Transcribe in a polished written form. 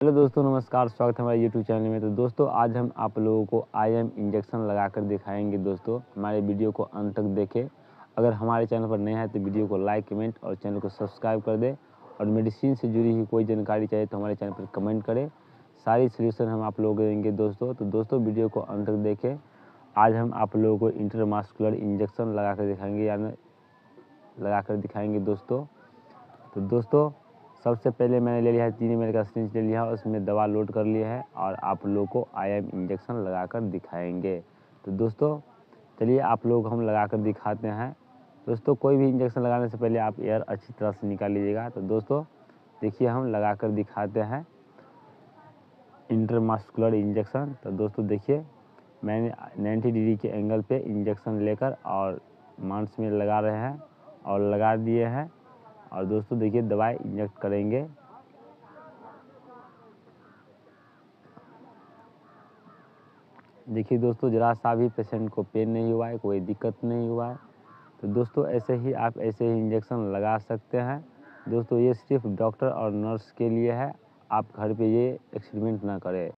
Hello दोस्तों, नमस्कार। स्वागत है हमारे यूट्यूब चैनल में। तो दोस्तों, आज हम आप लोगों को आईएम इंजेक्शन लगाकर दिखाएंगे। दोस्तों, हमारे वीडियो को अंत तक देखें। अगर हमारे चैनल पर नए हैं तो वीडियो को लाइक, कमेंट और चैनल को सब्सक्राइब कर दें। और मेडिसिन से जुड़ी हुई कोई जानकारी चाहिए तो हमारे चैनल पर कमेंट करें। सारी सोल्यूशन हम आप लोगों को देंगे दोस्तों। तो दोस्तों, वीडियो को अंत तक देखें। आज हम आप लोगों को इंट्रामस्कुलर इंजेक्शन लगाकर दिखाएंगे दोस्तों। तो दोस्तों, सबसे पहले मैंने ले लिया है 3 ml का सिरिंज ले लिया है, उसमें दवा लोड कर लिया है और आप लोगों को आईएम इंजेक्शन लगाकर दिखाएंगे। तो दोस्तों, चलिए आप लोग हम लगाकर दिखाते हैं। दोस्तों, कोई भी इंजेक्शन लगाने से पहले आप एयर अच्छी तरह से निकाल लीजिएगा। तो दोस्तों, देखिए हम लगाकर दिखाते हैं इंट्रामस्कुलर इंजेक्शन। तो दोस्तों देखिए, मैंने 90 डिग्री के एंगल पे इंजेक्शन लेकर और मांस में लगा रहे हैं और लगा दिए हैं। और दोस्तों देखिए, दवाई इंजेक्ट करेंगे। देखिए दोस्तों, ज़रा सा भी पेशेंट को पेन नहीं हुआ है, कोई दिक्कत नहीं हुआ है। तो दोस्तों, ऐसे ही आप ऐसे ही इंजेक्शन लगा सकते हैं। दोस्तों, ये सिर्फ डॉक्टर और नर्स के लिए है। आप घर पे ये एक्सपेरिमेंट ना करें।